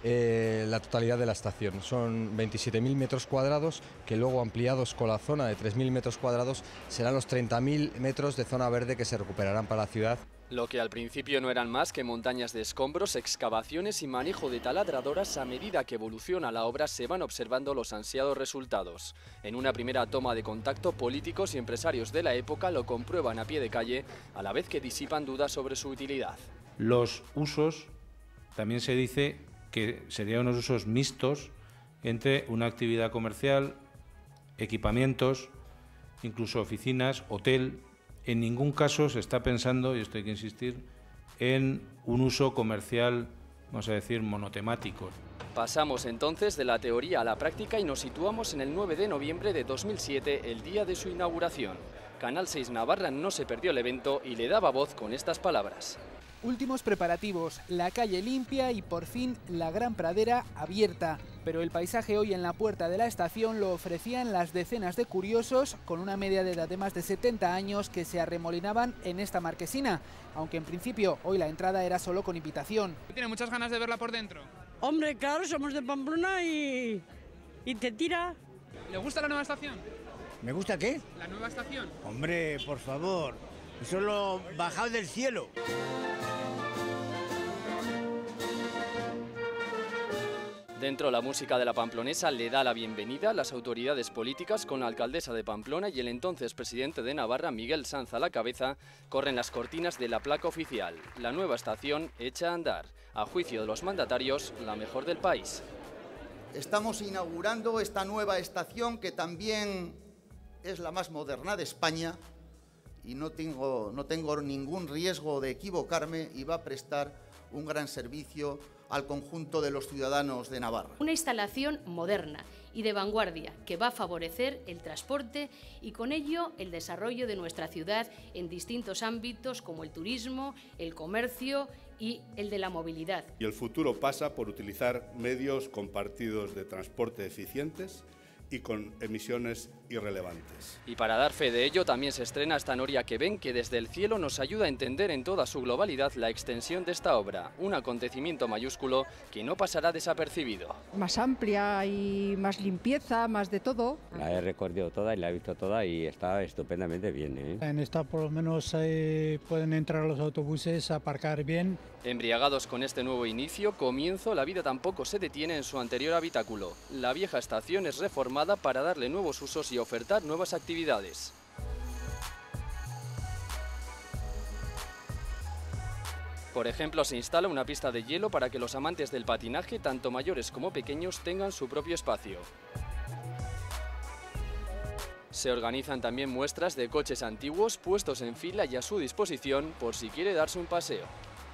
la totalidad de la estación. Son 27.000 metros cuadrados que luego ampliados con la zona de 3.000 metros cuadrados serán los 30.000 metros de zona verde que se recuperarán para la ciudad. Lo que al principio no eran más que montañas de escombros, excavaciones y manejo de taladradoras, a medida que evoluciona la obra se van observando los ansiados resultados. En una primera toma de contacto, políticos y empresarios de la época lo comprueban a pie de calle, a la vez que disipan dudas sobre su utilidad. Los usos, también se dice que serían unos usos mixtos entre una actividad comercial, equipamientos, incluso oficinas, hotel. En ningún caso se está pensando, y esto hay que insistir, en un uso comercial, vamos a decir, monotemático. Pasamos entonces de la teoría a la práctica y nos situamos en el 9 de noviembre de 2007, el día de su inauguración. Canal 6 Navarra no se perdió el evento y le daba voz con estas palabras. Últimos preparativos, la calle limpia y por fin la gran pradera abierta. Pero el paisaje hoy en la puerta de la estación lo ofrecían las decenas de curiosos con una media de edad de más de 70 años que se arremolinaban en esta marquesina, aunque en principio hoy la entrada era solo con invitación. ¿Tiene muchas ganas de verla por dentro? Hombre, claro, somos de Pamplona y te tira. ¿Le gusta la nueva estación? ¿Me gusta qué? ¿La nueva estación? Hombre, por favor, eso es lo bajado del cielo. Dentro, la música de la pamplonesa le da la bienvenida a las autoridades políticas con la alcaldesa de Pamplona y el entonces presidente de Navarra, Miguel Sanz, a la cabeza. Corren las cortinas de la placa oficial. La nueva estación echa a andar. A juicio de los mandatarios, la mejor del país. Estamos inaugurando esta nueva estación que también es la más moderna de España y no tengo ningún riesgo de equivocarme y va a prestar un gran servicio al conjunto de los ciudadanos de Navarra. Una instalación moderna y de vanguardia que va a favorecer el transporte y con ello el desarrollo de nuestra ciudad en distintos ámbitos como el turismo, el comercio y el de la movilidad. Y el futuro pasa por utilizar medios compartidos de transporte eficientes y con emisiones irrelevantes. Y para dar fe de ello también se estrena esta noria que ven, que desde el cielo nos ayuda a entender en toda su globalidad la extensión de esta obra, un acontecimiento mayúsculo que no pasará desapercibido. Más amplia y más limpieza, más de todo. La he recorrido toda y la he visto toda y está estupendamente bien, ¿eh? En esta por lo menos pueden entrar los autobuses, aparcar bien. Embriagados con este nuevo inicio, comienzo, la vida tampoco se detiene en su anterior habitáculo. La vieja estación es reformada para darle nuevos usos y ofertar nuevas actividades. Por ejemplo, se instala una pista de hielo para que los amantes del patinaje, tanto mayores como pequeños, tengan su propio espacio. Se organizan también muestras de coches antiguos puestos en fila y a su disposición por si quiere darse un paseo.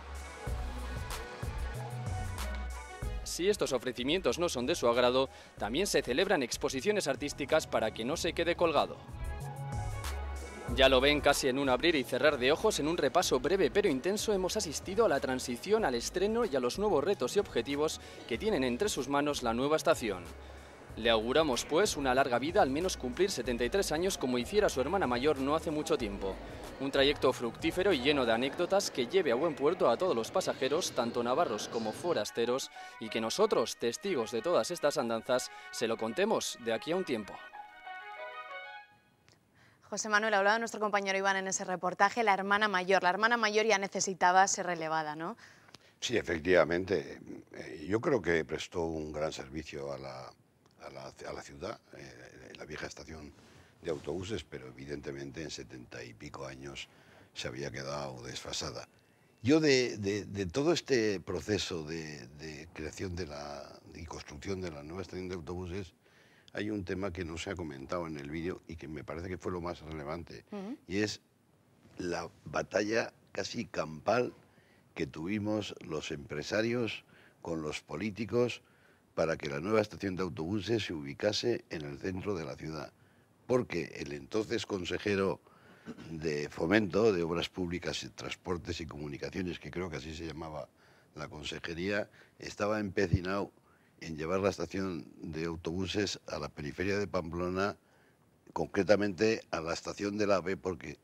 Si estos ofrecimientos no son de su agrado, también se celebran exposiciones artísticas para que no se quede colgado. Ya lo ven, casi en un abrir y cerrar de ojos, en un repaso breve pero intenso hemos asistido a la transición, al estreno y a los nuevos retos y objetivos que tienen entre sus manos la nueva estación. Le auguramos pues una larga vida, al menos cumplir 73 años como hiciera su hermana mayor no hace mucho tiempo. Un trayecto fructífero y lleno de anécdotas que lleve a buen puerto a todos los pasajeros, tanto navarros como forasteros, y que nosotros, testigos de todas estas andanzas, se lo contemos de aquí a un tiempo. José Manuel, hablaba nuestro compañero Iván en ese reportaje, la hermana mayor ya necesitaba ser relevada, ¿no? Sí, efectivamente. Yo creo que prestó un gran servicio a la ciudad, la vieja estación de autobuses, pero evidentemente en 70 y pico años se había quedado desfasada. Yo de todo este proceso de creación y construcción de la nueva estación de autobuses, hay un tema que no se ha comentado en el vídeo y que me parece que fue lo más relevante, y es la batalla casi campal que tuvimos los empresarios con los políticos para que la nueva estación de autobuses se ubicase en el centro de la ciudad, porque el entonces consejero de Fomento, de Obras Públicas, Transportes y Comunicaciones, que creo que así se llamaba la consejería, estaba empecinado en llevar la estación de autobuses a la periferia de Pamplona, concretamente a la estación de la AVE, porque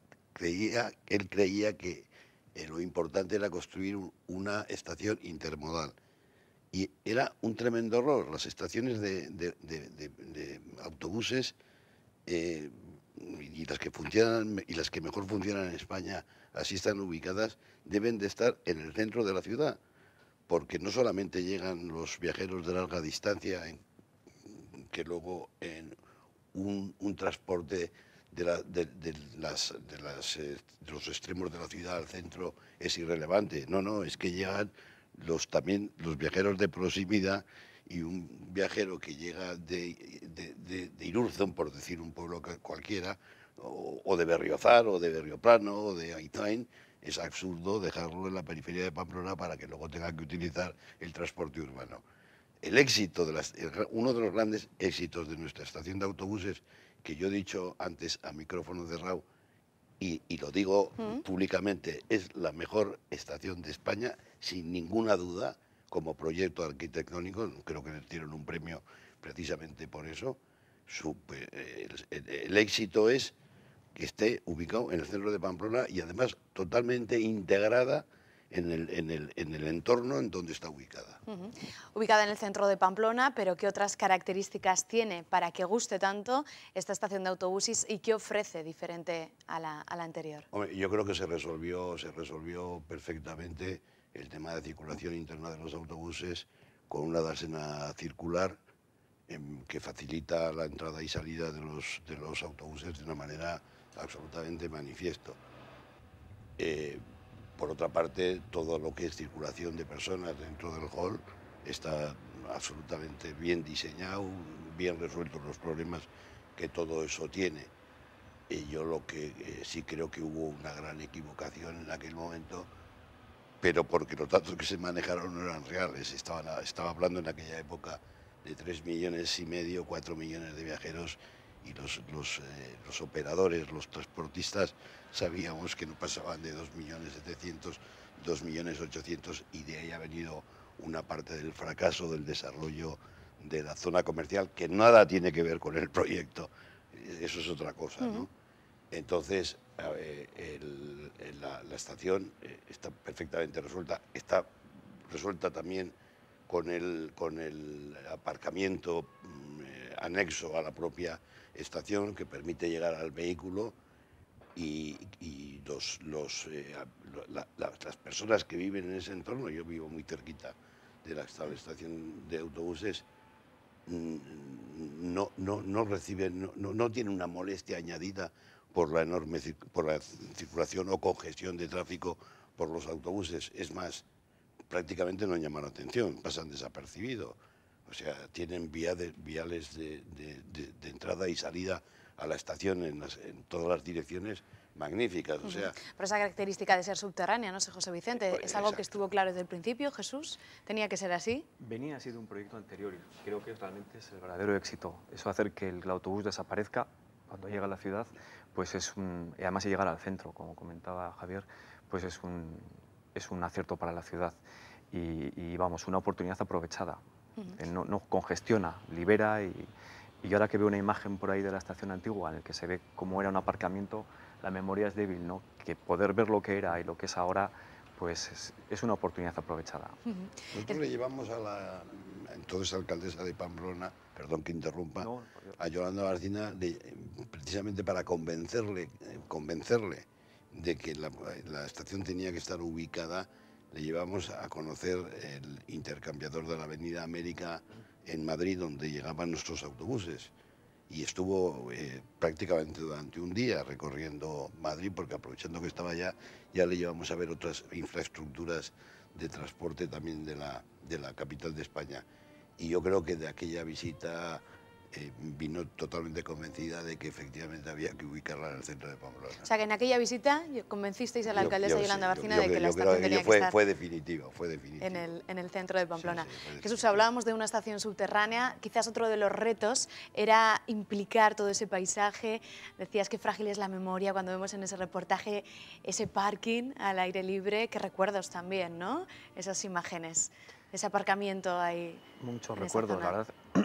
él creía que lo importante era construir una estación intermodal. Y era un tremendo error. Las estaciones de autobuses y las que funcionan y las que mejor funcionan en España, así están ubicadas, deben de estar en el centro de la ciudad, porque no solamente llegan los viajeros de larga distancia, que luego en un transporte de los extremos de la ciudad al centro es irrelevante. No, es que llegan también los viajeros de proximidad, y un viajero que llega de Irurzun, por decir un pueblo cualquiera, o de Berriozar, o de Berrioplano, o de Aizain, es absurdo dejarlo en la periferia de Pamplona para que luego tenga que utilizar el transporte urbano. Uno de los grandes éxitos de nuestra estación de autobuses, que yo he dicho antes a micrófono cerrado, y lo digo públicamente, es la mejor estación de España, sin ninguna duda, como proyecto arquitectónico. Creo que tienen un premio precisamente por eso. El éxito es que esté ubicado en el centro de Pamplona y además totalmente integrada en el entorno en donde está ubicada. Ubicada en el centro de Pamplona, pero ¿qué otras características tiene para que guste tanto esta estación de autobuses y qué ofrece diferente a la anterior? Hombre, yo creo que se resolvió perfectamente el tema de circulación interna de los autobuses con una dársena circular que facilita la entrada y salida de los autobuses de una manera absolutamente manifiesto. Por otra parte, todo lo que es circulación de personas dentro del hall está absolutamente bien diseñado, bien resueltos los problemas que todo eso tiene. Y yo lo que sí creo que hubo una gran equivocación en aquel momento, pero porque los datos que se manejaron no eran reales. Estaba hablando en aquella época de 3,5 millones, 4 millones de viajeros, y los operadores, los transportistas, sabíamos que no pasaban de 2.700.000, 2.800.000, y de ahí ha venido una parte del fracaso del desarrollo de la zona comercial, que nada tiene que ver con el proyecto, eso es otra cosa, ¿no? Entonces, la estación está perfectamente resuelta, está resuelta también con el aparcamiento anexo a la propia estación, que permite llegar al vehículo, y las personas que viven en ese entorno, yo vivo muy cerquita de la estación de autobuses, no reciben, no tienen una molestia añadida por la circulación o congestión de tráfico por los autobuses. Es más, prácticamente no llaman la atención, pasan desapercibidos. O sea, tienen viales de entrada y salida a la estación en todas las direcciones magníficas. O sea, Pero esa característica de ser subterránea, no sé, José Vicente, ¿es algo que estuvo claro desde el principio, Jesús? ¿Tenía que ser así? Venía así de un proyecto anterior y creo que realmente es el verdadero éxito. Eso hacer que el autobús desaparezca cuando llega a la ciudad, pues y además de llegar al centro, como comentaba Javier, pues es un acierto para la ciudad y vamos, una oportunidad aprovechada. No congestiona, libera, y ahora que veo una imagen por ahí de la estación antigua en el que se ve cómo era un aparcamiento, la memoria es débil, ¿no? Que poder ver lo que era y lo que es ahora, pues es una oportunidad aprovechada. Nosotros le llevamos a la entonces alcaldesa de Pamplona, perdón que interrumpa, a Yolanda Barcina, precisamente para convencerle de que la estación tenía que estar ubicada. Le llevamos a conocer el intercambiador de la Avenida América en Madrid, donde llegaban nuestros autobuses. Y estuvo prácticamente durante un día recorriendo Madrid, porque aprovechando que estaba allá, ya le llevamos a ver otras infraestructuras de transporte también de la capital de España. Y yo creo que de aquella visita vino totalmente convencida de que efectivamente había que ubicarla en el centro de Pamplona. O sea, que en aquella visita convencisteis a la alcaldesa Yolanda Barcina de que la creo estación tenía que estar fue definitivo. en el centro de Pamplona. Jesús, hablábamos de una estación subterránea, quizás otro de los retos era implicar todo ese paisaje. Decías que frágil es la memoria cuando vemos en ese reportaje ese parking al aire libre, que recuerdos también, ¿no? Esas imágenes, ese aparcamiento ahí. Muchos recuerdos, la verdad.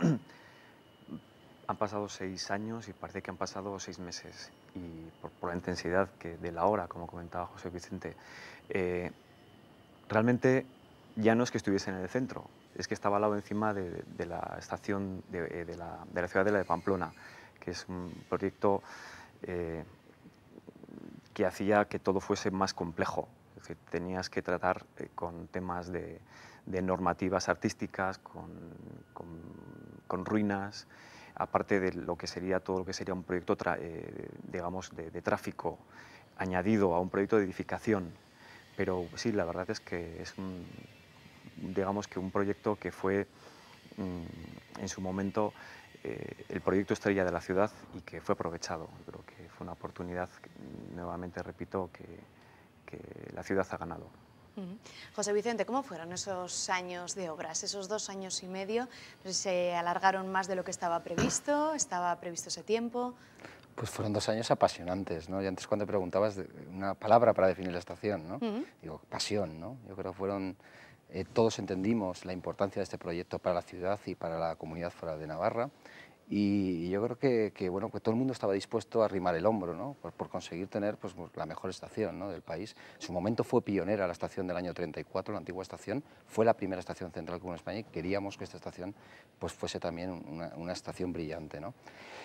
Han pasado 6 años y parece que han pasado 6 meses. Y por la intensidad de la hora, como comentaba José Vicente, realmente ya no es que estuviese en el centro, es que estaba al lado encima de la estación de la Ciudadela de Pamplona, que es un proyecto que hacía que todo fuese más complejo. Es decir, tenías que tratar con temas de normativas artísticas, con ruinas, aparte de lo que sería todo lo que sería un proyecto, digamos, de tráfico añadido a un proyecto de edificación. Pero sí, la verdad es que es digamos que un proyecto que fue en su momento el proyecto estrella de la ciudad y que fue aprovechado. Yo creo que fue una oportunidad, nuevamente repito, que la ciudad ha ganado. José Vicente, ¿cómo fueron esos años de obras, esos 2 años y medio? No sé si se alargaron más de lo que estaba previsto ese tiempo. Pues fueron 2 años apasionantes, ¿no? Y antes cuando preguntabas una palabra para definir la estación, ¿no? Digo, pasión, ¿no? Yo creo que fueron, todos entendimos la importancia de este proyecto para la ciudad y para la comunidad fuera de Navarra. Y yo creo que bueno, que todo el mundo estaba dispuesto a arrimar el hombro, ¿no? por conseguir tener pues, la mejor estación, ¿no? del país. En su momento fue pionera la estación del año 34, la antigua estación, fue la primera estación central que hubo en España y queríamos que esta estación pues, fuese también una estación brillante, ¿no?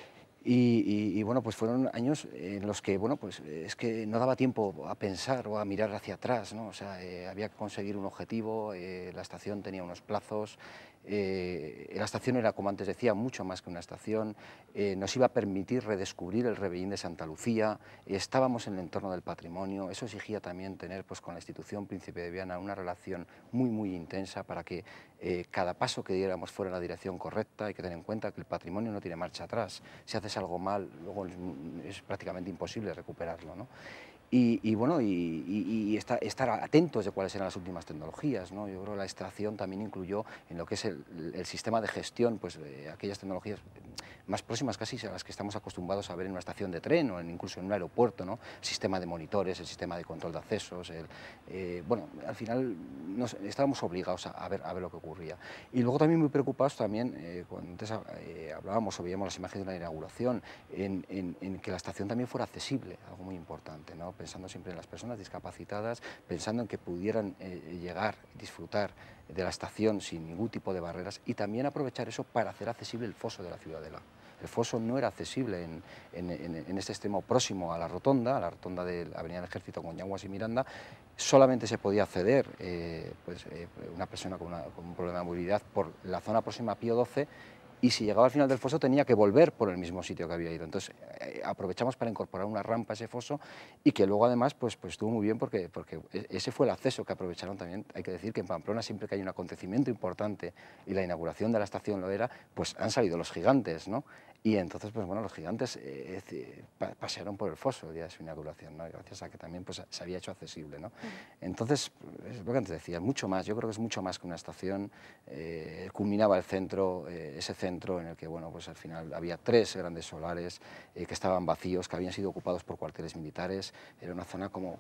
Y bueno, pues fueron años en los que, bueno, pues es que no daba tiempo a pensar o a mirar hacia atrás, ¿no? O sea, había que conseguir un objetivo, la estación tenía unos plazos, la estación era, como antes decía, mucho más que una estación, nos iba a permitir redescubrir el Rebellín de Santa Lucía, estábamos en el entorno del patrimonio, eso exigía también tener pues, con la institución Príncipe de Viana una relación muy intensa para que cada paso que diéramos fuera en la dirección correcta. Hay que tener en cuenta que el patrimonio no tiene marcha atrás, si haces algo mal, luego es prácticamente imposible recuperarlo, ¿no? Y bueno, estar atentos de cuáles eran las últimas tecnologías, ¿no? Yo creo que la estación también incluyó en lo que es el sistema de gestión, pues aquellas tecnologías más próximas casi a las que estamos acostumbrados a ver en una estación de tren o incluso en un aeropuerto, ¿no? El sistema de monitores, el sistema de control de accesos, bueno, al final estábamos obligados a ver lo que ocurría. Y luego también muy preocupados también, cuando antes hablábamos o veíamos las imágenes de la inauguración, en que la estación también fuera accesible, algo muy importante, ¿no? Pensando siempre en las personas discapacitadas, pensando en que pudieran llegar, disfrutar de la estación sin ningún tipo de barreras y también aprovechar eso para hacer accesible el foso de la Ciudadela. El foso no era accesible en este extremo próximo a la rotonda de la Avenida del Ejército con Llaguas y Miranda, solamente se podía acceder una persona con un problema de movilidad por la zona próxima a Pío XII, y si llegaba al final del foso tenía que volver por el mismo sitio que había ido. Entonces aprovechamos para incorporar una rampa a ese foso y que luego además pues estuvo muy bien porque ese fue el acceso que aprovecharon también. Hay que decir que en Pamplona siempre que hay un acontecimiento importante y la inauguración de la estación lo era, pues han salido los gigantes, ¿no? Y entonces, pues bueno, los gigantes pasearon por el foso el día de su inauguración, ¿no? Gracias a que también pues, se había hecho accesible, ¿no? Entonces, es lo que antes decía, mucho más, yo creo que es mucho más que una estación. Culminaba el centro, ese centro en el que, bueno, pues al final había 3 grandes solares que estaban vacíos, que habían sido ocupados por cuarteles militares. Era una zona como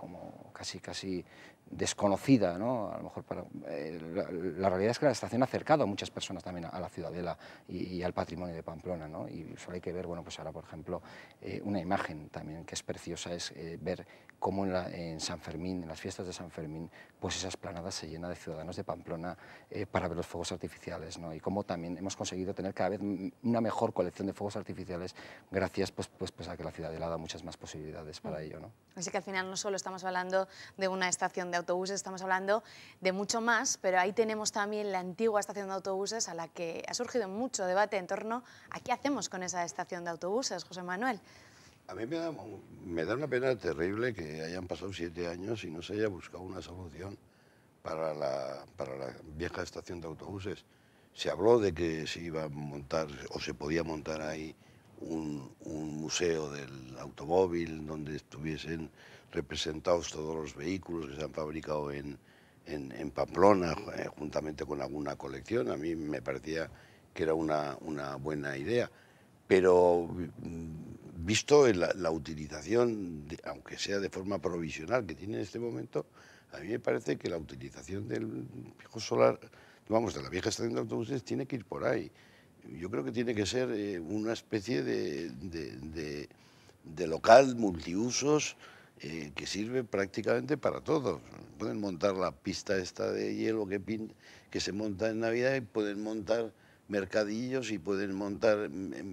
casi desconocida, ¿no? A lo mejor la realidad es que la estación ha acercado a muchas personas también a la Ciudadela y al patrimonio de Pamplona, ¿no? Y solo hay que ver, bueno, pues ahora, por ejemplo, una imagen también que es preciosa, es ver cómo en San Fermín, en las fiestas de San Fermín, pues esa esplanada se llena de ciudadanos de Pamplona para ver los fuegos artificiales, ¿no? Y cómo también hemos conseguido tener cada vez una mejor colección de fuegos artificiales gracias pues a que la Ciudadela da muchas más posibilidades para ello, ¿no? Así que al final no solo estamos hablando de una estación de autobuses, estamos hablando de mucho más, pero ahí tenemos también la antigua estación de autobuses a la que ha surgido mucho debate en torno a qué hacemos con esa estación de autobuses, José Manuel. A mí me da una pena terrible que hayan pasado 7 años y no se haya buscado una solución para la vieja estación de autobuses. Se habló de que se iba a montar o se podía montar ahí un museo del automóvil donde estuviesen representados todos los vehículos que se han fabricado en Pamplona, juntamente con alguna colección. A mí me parecía que era una buena idea, pero visto la utilización, aunque sea de forma provisional, que tiene en este momento, a mí me parece que la utilización del viejo solar, vamos, de la vieja estación de autobuses tiene que ir por ahí. Yo creo que tiene que ser una especie de local multiusos que sirve prácticamente para todo. Pueden montar la pista esta de hielo que se monta en Navidad y pueden montar mercadillos y pueden montar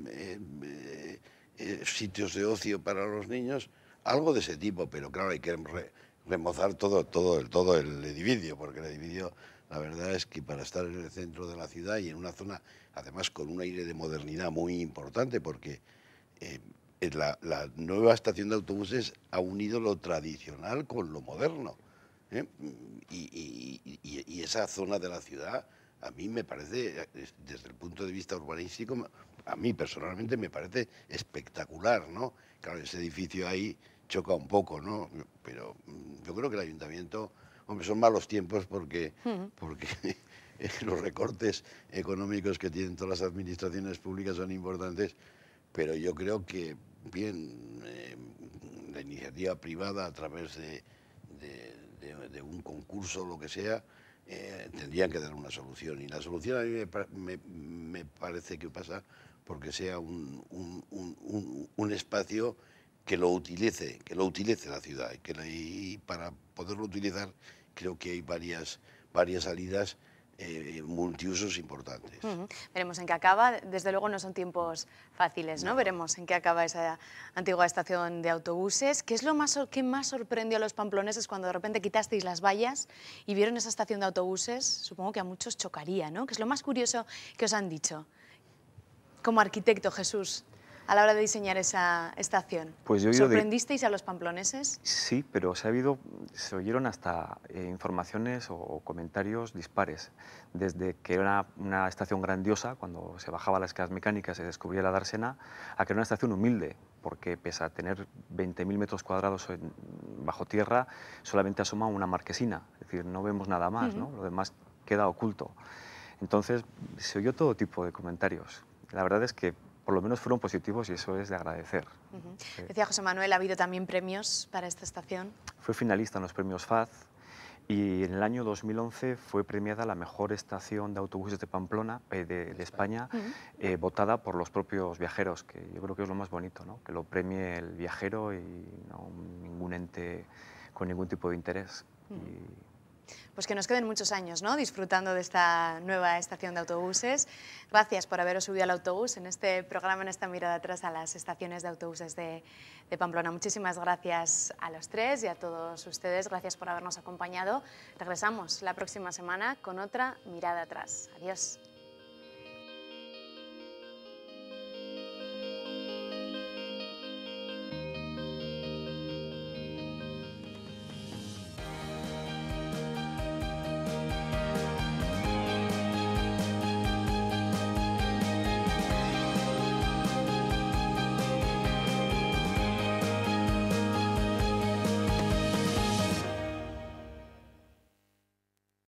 sitios de ocio para los niños, algo de ese tipo, pero claro, hay que remozar todo el edificio, porque el edificio, la verdad es que para estar en el centro de la ciudad y en una zona, además con un aire de modernidad muy importante, porque la nueva estación de autobuses ha unido lo tradicional con lo moderno, ¿eh? Y esa zona de la ciudad, a mí me parece, desde el punto de vista urbanístico, a mí personalmente me parece espectacular, ¿no? Claro, ese edificio ahí choca un poco, ¿no? Pero yo creo que el ayuntamiento, hombre, son malos tiempos porque los recortes económicos que tienen todas las administraciones públicas son importantes, pero yo creo que, bien, la iniciativa privada a través de un concurso o lo que sea, tendrían que dar una solución. Y la solución a mí me parece que pasa porque sea un espacio que lo utilice la ciudad. Y para poderlo utilizar creo que hay varias salidas multiusos importantes. Veremos en qué acaba. Desde luego no son tiempos fáciles, ¿no? Veremos en qué acaba esa antigua estación de autobuses. ¿Qué es qué más sorprendió a los pamploneses cuando de repente quitasteis las vallas y vieron esa estación de autobuses? Supongo que a muchos chocaría, ¿no? ¿Qué es lo más curioso que os han dicho? Como arquitecto, Jesús, a la hora de diseñar esa estación. Pues ¿Sorprendisteis a los pamploneses? Sí, pero se oyeron hasta informaciones o comentarios dispares. Desde que era una estación grandiosa, cuando se bajaba las escaleras mecánicas y se descubría la dársena, a que era una estación humilde, porque pese a tener 20.000 metros cuadrados bajo tierra, solamente asoma una marquesina. Es decir, no vemos nada más, ¿no? Lo demás queda oculto. Entonces, se oyó todo tipo de comentarios. La verdad es que por lo menos fueron positivos y eso es de agradecer. Decía José Manuel, ¿ha habido también premios para esta estación? Fue finalista en los premios FAZ y en el año 2011 fue premiada la mejor estación de autobuses de Pamplona, de España, votada por los propios viajeros, que yo creo que es lo más bonito, ¿no? Que lo premie el viajero y no ningún ente con ningún tipo de interés. Pues que nos queden muchos años, ¿no?, disfrutando de esta nueva estación de autobuses. Gracias por haberos subido al autobús en este programa, en esta mirada atrás a las estaciones de autobuses de Pamplona. Muchísimas gracias a los tres y a todos ustedes. Gracias por habernos acompañado. Regresamos la próxima semana con otra mirada atrás. Adiós.